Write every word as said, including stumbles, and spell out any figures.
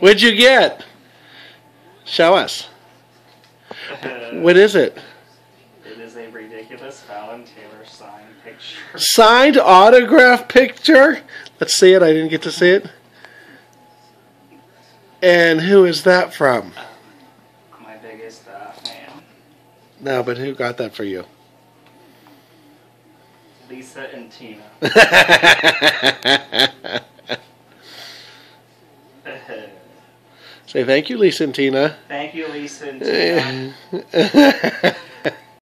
What'd you get? Show us. What is it? It is a ridiculous Fallon Taylor signed picture. Signed autograph picture? Let's see it. I didn't get to see it. And who is that from? Um, my biggest uh, fan. No, but who got that for you? Lisa and Tina. Say thank you, Lisa and Tina. Thank you, Lisa and Tina.